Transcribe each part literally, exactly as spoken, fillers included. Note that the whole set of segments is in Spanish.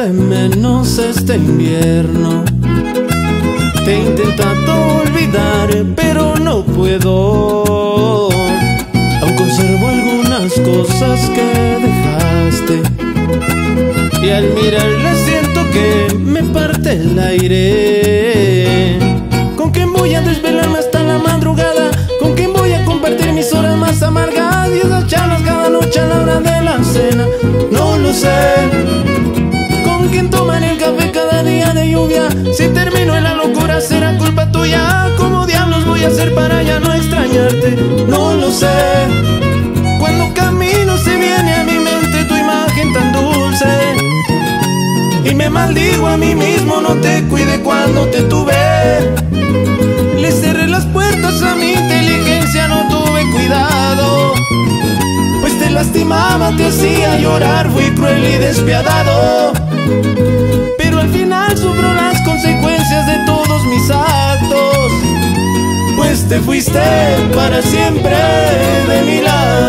de menos este invierno. Te he intentado olvidar, pero no puedo. Aún conservo algunas cosas que dejaste, y al mirarle siento que me parte el aire. ¿Con quién voy a desvelarme hasta la madrugada? ¿Con quién voy a compartir mis horas más amargas? Y esas charlas cada noche a la hora de la cena. No lo sé. ¿Con quién toman el café cada día de lluvia? Si termino en la locura será culpa tuya. ¿Cómo diablos voy a hacer para ya no extrañarte? No lo sé. Cuando camino se viene a mi mente tu imagen tan dulce, y me maldigo a mí mismo, no te cuide cuando te tuve. Le cerré las puertas a mi inteligencia, no tuve cuidado, pues te lastimaba, te hacía llorar, fui cruel y despiadado. Pero al final sufro las consecuencias de todos mis actos, pues te fuiste para siempre de mi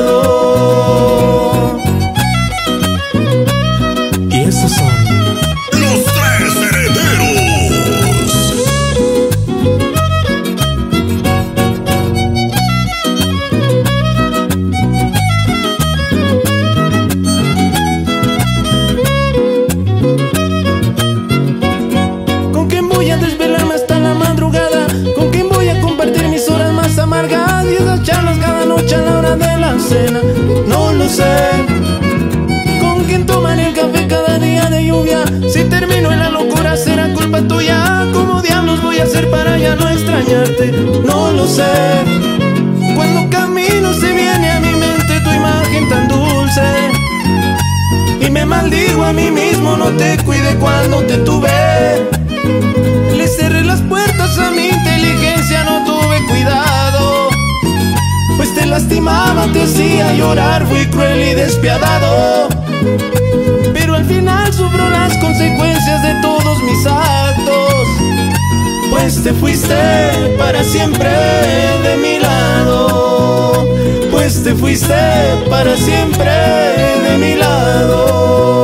lado. Y esos son Los Tres Herederos. ¿Con quién voy a desvelarme hasta la madrugada? ¿Con quién voy a compartir mis horas más amargas? Y esas charlas cada noche a la hora de la cena. No lo sé. ¿Con quién toman el café cada día de lluvia? Si termino en la locura será culpa tuya. ¿Cómo diablos voy a hacer para ya no extrañarte? No lo sé. Cuando camino se viene a mi mente tu imagen tan dulce, y me maldigo a mí mismo, no te cuide cuando te tuve. Le cerré las puertas a mi inteligencia, no tuve cuidado, pues te lastimaba, te hacía llorar, fui cruel y despiadado. Pero al final sufro las consecuencias de todos mis actos, pues te fuiste para siempre de mi lado, pues te fuiste para siempre de mi lado.